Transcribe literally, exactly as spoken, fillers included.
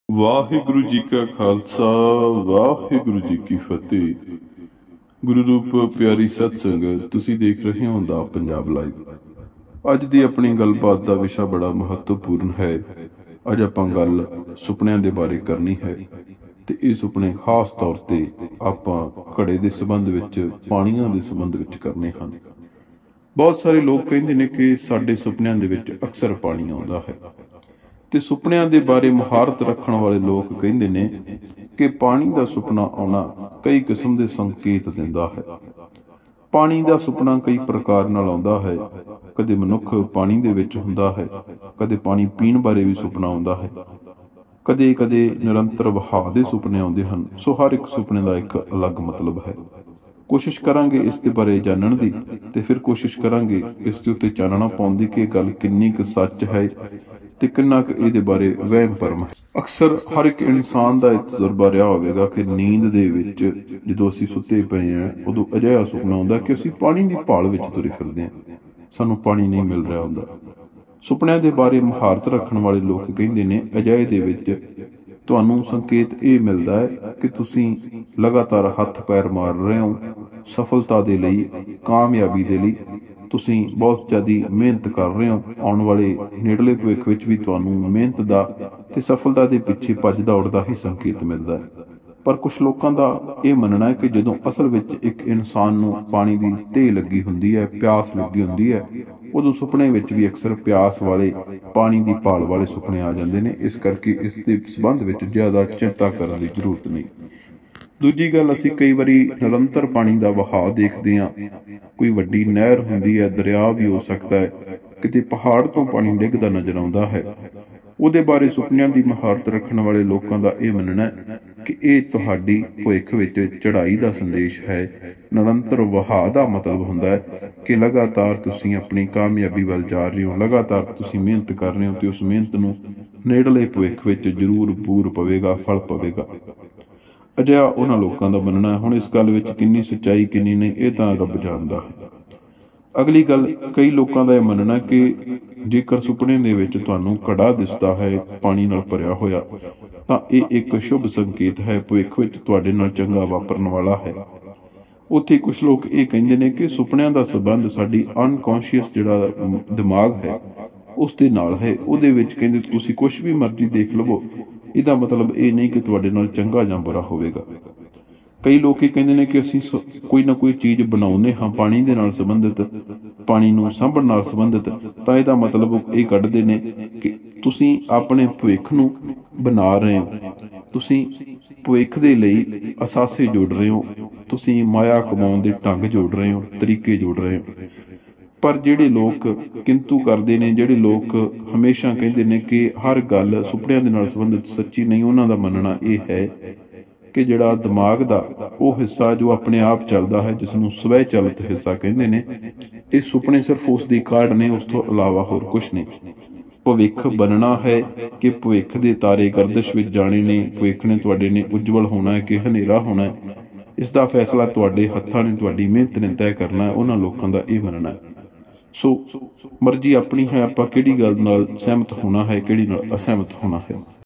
ਵਾਹਿਗੁਰੂ ਜੀ ਕਾ ਖਾਲਸਾ ਵਾਹਿਗੁਰੂ ਜੀ ਕੀ ਫਤਿਹ। ਗੁਰੂ ਰੂਪ ਪਿਆਰੀ ਸਤ ਸੰਗਤ, ਤੁਸੀਂ ਦੇਖ ਰਹੇ ਹੋ ਦਾ ਪੰਜਾਬ ਲਾਈਵ। ਅੱਜ ਦੀ ਆਪਣੀ ਗੱਲਬਾਤ ਦਾ ਵਿਸ਼ਾ ਬੜਾ ਮਹੱਤਵਪੂਰਨ ਹੈ। ਅੱਜ ਆਪਾਂ ਗੱਲ ਸੁਪਨਿਆਂ ਦੇ ਬਾਰੇ ਕਰਨੀ ਹੈ ਤੇ ਇਹ ਸੁਪਨੇ ਖਾਸ ਤੌਰ ਤੇ ਆਪਾਂ ਘੜੇ ਦੇ ਸੰਬੰਧ ਵਿੱਚ, ਪਾਣੀਆਂ ਦੇ ਸੰਬੰਧ ਵਿੱਚ ਕਰਨੇ ਹਨ। ਬਹੁਤ ਸਾਰੇ ਲੋਕ ਕਹਿੰਦੇ ਨੇ ਕਿ ਸਾਡੇ ਸੁਪਨਿਆਂ ਦੇ ਵਿੱਚ ਅਕਸਰ ਪਾਣੀ ਆਉਂਦਾ ਹੈ ਤੇ ਸੁਪਨਿਆਂ ਦੇ ਬਾਰੇ ਮੁਹਾਰਤ ਰੱਖਣ ਵਾਲੇ ਲੋਕ ਕਹਿੰਦੇ ਨੇ ਕਿ ਪਾਣੀ ਦਾ ਸੁਪਨਾ ਆਉਣਾ ਕਈ ਕਿਸਮ ਦੇ ਸੰਕੇਤ ਦਿੰਦਾ ਹੈ। ਪਾਣੀ ਦਾ ਸੁਪਨਾ ਕਈ ਪ੍ਰਕਾਰ ਨਾਲ ਆਉਂਦਾ ਹੈ। ਕਦੇ ਮਨੁੱਖ ਪਾਣੀ ਦੇ ਵਿੱਚ ਹੁੰਦਾ ਹੈ, ਕਦੇ ਪਾਣੀ ਪੀਣ ਬਾਰੇ ਵੀ ਸੁਪਨਾ ਆਉਂਦਾ ਹੈ, ਕਦੇ ਕਦੇ ਨਿਰੰਤਰ ਵਹਾਅ ਦੇ ਸੁਪਨੇ ਆਉਂਦੇ ਹਨ। ਸੋ ਹਰ ਇੱਕ ਸੁਪਨੇ ਦਾ ਇੱਕ ਅਲੱਗ ਮਤਲਬ ਹੈ। ਕੋਸ਼ਿਸ਼ ਕਰਾਂਗੇ ਇਸ ਦੇ ਬਾਰੇ ਜਾਣਨ ਦੀ ਤੇ ਫਿਰ ਕੋਸ਼ਿਸ਼ ਕਰਾਂਗੇ ਇਸ ਦੇ ਉੱਤੇ ਚਾਨਣਾ ਪਾਉਣ ਦੀ ਕਿ ਇਹ ਗੱਲ ਕਿੰਨੀ ਕੁ ਸੱਚ ਹੈ ਤੇ ਕਿੰਨਾ ਕੁ ਇਹਦੇ ਬਾਰੇ ਵਹਿਮ ਭਰਮ ਹੈ। ਅਕਸਰ ਹਰ ਇੱਕ ਇਨਸਾਨ ਦਾ ਇਹ ਤਜਰਬਾ ਰਿਹਾ ਹੋਵੇਗਾ ਕਿ ਨੀਂਦ ਦੇ ਵਿੱਚ ਜਦੋਂ ਅਸੀਂ ਸੁੱਤੇ ਪਏ ਹਾਂ ਉਦੋਂ ਅਜਿਹਾ ਸੁਪਨਾ ਆਉਂਦਾ ਕਿ ਅਸੀਂ ਪਾਣੀ ਦੀ ਭਾਲ ਵਿੱਚ ਤੁਰੇ ਫਿਰਦੇ ਹਾਂ, ਸਾਨੂੰ ਪਾਣੀ ਨਹੀਂ ਮਿਲ ਰਿਹਾ ਹੁੰਦਾ। ਸੁਪਨਿਆਂ ਦੇ ਬਾਰੇ ਮੁਹਾਰਤ ਰੱਖਣ ਵਾਲੇ ਲੋਕ ਕਹਿੰਦੇ ਨੇ ਅਜਿਹੇ ਦੇ ਵਿੱਚ ਤੁਹਾਨੂੰ ਸੰਕੇਤ ਇਹ ਮਿਲਦਾ ਹੈ ਕਿ ਤੁਸੀਂ ਲਗਾਤਾਰ ਹੱਥ ਪੈਰ ਮਾਰ ਰਹੇ ਹੋ ਸਫਲਤਾ ਦੇ ਲਈ, ਕਾਮਯਾਬੀ ਦੇ ਲਈ। ਤੁਸੀਂ ਬਹੁਤ ਜ਼ਿਆਦਾ ਮਿਹਨਤ ਕਰ ਰਹੇ ਹੋ। ਆਉਣ ਵਾਲੇ ਨੇੜਲੇ ਭਵਿੱਖ ਵਿੱਚ ਵੀ ਤੁਹਾਨੂੰ ਮਿਹਨਤ ਦਾ ਤੇ ਸਫਲਤਾ ਦੇ ਪਿੱਛੇ ਭੱਜ ਦੌੜਦਾ ਹੀ ਸੰਕੇਤ ਮਿਲਦਾ ਹੈ। ਪਰ ਕੁਝ ਲੋਕਾਂ ਦਾ ਇਹ ਮੰਨਣਾ ਹੈ ਕਿ ਜਦੋਂ ਅਸਲ ਵਿੱਚ ਇੱਕ ਇਨਸਾਨ ਨੂੰ ਪਾਣੀ ਦੀ ਢੇਹ ਲੱਗੀ ਹੁੰਦੀ ਹੈ, ਪਿਆਸ ਲੱਗੀ ਹੁੰਦੀ ਹੈ, ਉਦੋਂ ਸੁਪਨੇ ਵਿੱਚ ਵੀ ਅਕਸਰ ਪਿਆਸ ਵਾਲੇ, ਪਾਣੀ ਦੀ ਭਾਲ ਵਾਲੇ ਸੁਪਨੇ ਆ ਜਾਂਦੇ ਨੇ। ਇਸ ਕਰਕੇ ਇਸ ਦੇ ਸੰਬੰਧ ਵਿੱਚ ਜ਼ਿਆਦਾ ਚਿੰਤਾ ਕਰਨ ਦੀ ਜ਼ਰੂਰਤ ਨਹੀਂ। ਦੂਜੀ ਗੱਲ, ਅਸੀਂ ਕਈ ਵਾਰੀ ਨਿਰੰਤਰ ਪਾਣੀ ਦਾ ਵਹਾਅ ਦੇਖਦੇ ਹਾਂ। ਕੋਈ ਵੱਡੀ ਨਹਿਰ ਹੁੰਦੀ ਹੈ, ਦਰਿਆ ਵੀ ਹੋ ਸਕਦਾ ਹੈ, ਕਿਤੇ ਪਹਾੜ ਤੋਂ ਪਾਣੀ ਡਿੱਗਦਾ ਨਜ਼ਰ ਆਉਂਦਾ ਹੈ। ਉਹਦੇ ਬਾਰੇ ਸੁਪਨਿਆਂ ਦੀ ਮੁਹਾਰਤ ਰੱਖਣ ਵਾਲੇ ਲੋਕਾਂ ਦਾ ਇਹ ਮੰਨਣਾ ਹੈ ਕਿ ਇਹ ਤੁਹਾਡੀ ਭਵਿੱਖ ਵਿੱਚ ਚੜ੍ਹਾਈ ਦਾ ਸੰਦੇਸ਼ ਹੈ। ਨਿਰੰਤਰ ਵਹਾਅ ਦਾ ਮਤਲਬ ਹੁੰਦਾ ਹੈ ਕਿ ਲਗਾਤਾਰ ਤੁਸੀਂ ਆਪਣੀ ਕਾਮਯਾਬੀ ਵੱਲ ਜਾ ਰਹੇ ਹੋ, ਲਗਾਤਾਰ ਤੁਸੀਂ ਮਿਹਨਤ ਕਰ ਰਹੇ ਹੋ ਤੇ ਉਸ ਮਿਹਨਤ ਨੂੰ ਨੇੜਲੇ ਭਵਿੱਖ ਵਿੱਚ ਜ਼ਰੂਰ ਬੂਰ ਪਵੇਗਾ, ਫਲ ਪਵੇਗਾ। ਅਜਿਹਾ ਉਹਨਾਂ ਲੋਕਾਂ ਦਾ ਮੰਨਣਾ ਹੈ। ਹੁਣ ਇਸ ਗੱਲ ਵਿੱਚ ਕਿੰਨੀ ਸੱਚਾਈ ਕਿੰਨੀ ਨਹੀਂ ਇਹ ਤਾਂ ਰੱਬ ਜਾਣਦਾ ਹੈ। ਅਗਲੀ ਗੱਲ, ਕਈ ਲੋਕਾਂ ਦਾ ਇਹ ਮੰਨਣਾ ਕਿ ਜੇਕਰ ਸੁਪਨੇ ਦੇ ਵਿੱਚ ਤੁਹਾਨੂੰ ਘੜਾ ਦਿਸਦਾ ਹੈ ਪਾਣੀ ਨਾਲ ਭਰਿਆ ਹੋਇਆ ਤਾਂ ਇਹ ਇੱਕ ਸ਼ੁਭ ਸੰਕੇਤ ਹੈ, ਭਵਿੱਖ ਵਿੱਚ ਤੁਹਾਡੇ ਨਾਲ ਚੰਗਾ ਵਾਪਰਨ ਵਾਲਾ ਹੈ। ਉੱਥੇ ਕੁਝ ਲੋਕ ਇਹ ਕਹਿੰਦੇ ਨੇ ਕਿ ਸੁਪਨਿਆਂ ਦਾ ਸੰਬੰਧ ਸਾਡੀ ਅਨਕੌਂਸ਼ੀਅਸ ਜਿਹੜਾ ਦਿਮਾਗ ਹੈ ਉਸ ਦੇ ਨਾਲ ਹੈ। ਉਹਦੇ ਵਿੱਚ ਕਹਿੰਦੇ ਤੁਸੀਂ ਕੁਛ ਵੀ ਮਰਜ਼ੀ ਦੇਖ ਲਵੋ, ਇਹਦਾ ਮਤਲਬ ਇਹ ਨਹੀਂ ਕਿ ਤੁਹਾਡੇ ਨਾਲ ਚੰਗਾ ਜਾਂ ਬੁਰਾ ਹੋਵੇਗਾ। ਕਈ ਲੋਕ ਇਹ ਕਹਿੰਦੇ ਨੇ ਕਿ ਅਸੀਂ ਕੋਈ ਨਾ ਕੋਈ ਚੀਜ਼ ਬਣਾਉਂਦੇ ਹਾਂ ਪਾਣੀ ਦੇ ਨਾਲ ਸੰਬੰਧਿਤ, ਪਾਣੀ ਨੂੰ ਸਾਂਭਣ ਨਾਲ ਸੰਬੰਧਿਤ, ਤਾਂ ਇਹਦਾ ਮਤਲਬ ਇਹ ਕੱਢਦੇ ਨੇ ਕਿ ਤੁਸੀਂ ਆਪਣੇ ਭਵਿੱਖ ਨੂੰ ਬਣਾ ਰਹੇ ਹੋ, ਤੁਸੀਂ ਭਵਿੱਖ ਦੇ ਲਈ ਅਸਾਸੇ ਜੋੜ ਰਹੇ ਹੋ, ਤੁਸੀਂ ਮਾਇਆ ਕਮਾਉਣ ਦੇ ਢੰਗ ਜੋੜ ਰਹੇ ਹੋ, ਤਰੀਕੇ ਜੋੜ ਰਹੇ ਹੋ। ਪਰ ਜਿਹੜੇ ਲੋਕ ਕਿੰਤੂ ਕਰਦੇ ਨੇ, ਜਿਹੜੇ ਲੋਕ ਹਮੇਸ਼ਾ ਕਹਿੰਦੇ ਨੇ ਕਿ ਹਰ ਗੱਲ ਸੁਪਨਿਆਂ ਦੇ ਨਾਲ ਸੰਬੰਧਿਤ ਸੱਚੀ ਨਹੀਂ, ਉਹਨਾਂ ਦਾ ਮੰਨਣਾ ਇਹ ਹੈ ਕਿ ਜਿਹੜਾ ਦਿਮਾਗ ਦਾ ਉਹ ਹਿੱਸਾ ਜੋ ਆਪਣੇ ਆਪ ਚੱਲਦਾ ਹੈ, ਜਿਸ ਨੂੰ ਸਵੈ ਚਾਲਿਤ ਹਿੱਸਾ ਕਹਿੰਦੇ ਨੇ, ਇਹ ਸੁਪਨੇ ਸਿਰਫ ਉਸ ਦੀ ਕਾਢ ਨੇ, ਉਸ ਤੋਂ ਇਲਾਵਾ ਹੋਰ ਕੁਛ ਨਹੀਂ। ਭਵਿੱਖ ਬਣਨਾ ਹੈ ਕਿ ਭਵਿੱਖ ਦੇ ਤਾਰੇ ਗਰਦਿਸ਼ ਵਿੱਚ ਜਾਣੇ ਨੇ, ਭਵਿੱਖ ਨੇ ਤੁਹਾਡੇ ਨੇ ਉਜਵਲ ਹੋਣਾ ਹੈ ਕਿ ਹਨੇਰਾ ਹੋਣਾ ਹੈ, ਇਸ ਦਾ ਫੈਸਲਾ ਤੁਹਾਡੇ ਹੱਥਾਂ ਨੇ, ਤੁਹਾਡੀ ਮਿਹਨਤ ਨੇ ਤੈਅ ਕਰਨਾ ਹੈ। ਉਹਨਾਂ ਲੋਕਾਂ ਦਾ ਇਹ ਮੰਨਣਾ ਹੈ। ਸੋ ਮਰਜ਼ੀ ਆਪਣੀ ਹੈ, ਆਪਾਂ ਕਿਹੜੀ ਗੱਲ ਨਾਲ ਸਹਿਮਤ ਹੋਣਾ ਹੈ, ਕਿਹੜੀ ਨਾਲ ਅਸਹਿਮਤ ਹੋਣਾ ਹੈ।